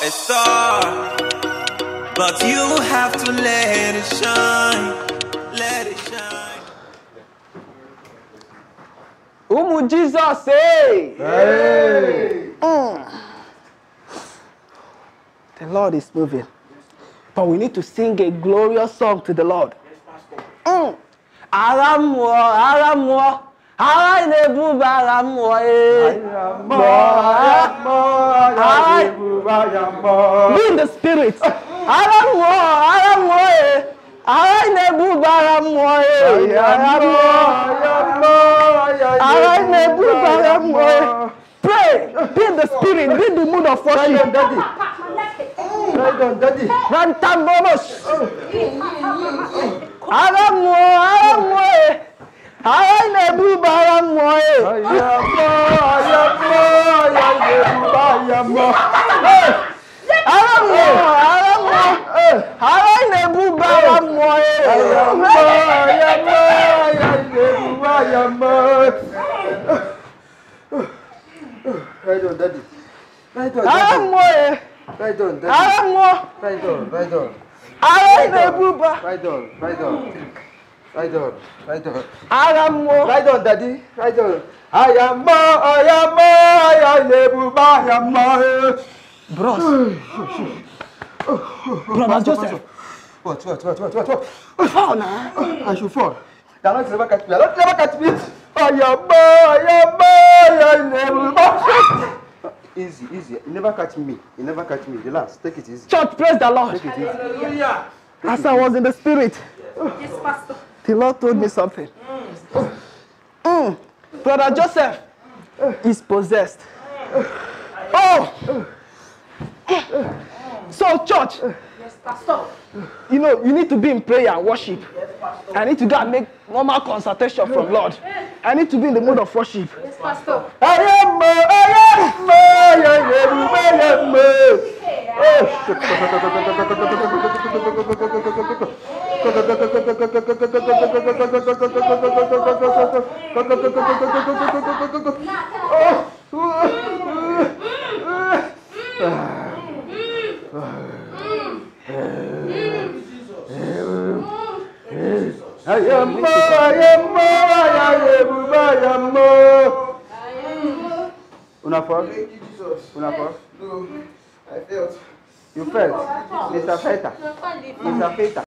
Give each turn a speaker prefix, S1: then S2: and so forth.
S1: a star, but you have to let it shine, let it shine.
S2: Umu Jesus, hey!
S3: Hey!
S2: The Lord is moving. But we need to sing a glorious song to the Lord. Aramwo, aramwo, arai nebu baramwo, be in the spirit. Aramwo, aramwo, arai nebu baramwo, arai nebu baramwo. Pray, be in the spirit, be in the mood of worship.
S3: Daddy.
S2: Rantambonos. Aramwo, aramwo, arai nebu baramwo, aramwo, arai nebu baramwo,
S3: Right on, Daddy. Right on,
S2: aramwo,
S3: right on, Daddy.
S2: aramwo,
S3: Right on, right on.
S2: arai nebu ba,
S3: Right on, right on. Right on, right on.
S2: aramwo.
S3: Right on, Daddy. Right on. I am
S2: Bros. Brother Joseph.
S3: What?
S2: Fall now.
S3: I should fall. The Lord never catch me. The Lord never catch me. Easy. You never catch me. You never catch me. Relax. Take it easy.
S2: Church, praise the Lord.
S3: Take it easy.
S1: Hallelujah.
S2: As I was in the spirit,
S4: Yes, Pastor.
S2: the Lord told me something. Brother Joseph is possessed. Oh! So, church,
S4: Yes, Pastor.
S2: you know, you need to be in prayer and worship. I need to go and make normal consultation from Lord. I need to be in the mood of worship.
S4: Yes, Pastor.
S3: Una fall? No, I felt. You felt? Mr. Feta. Mr. Feta.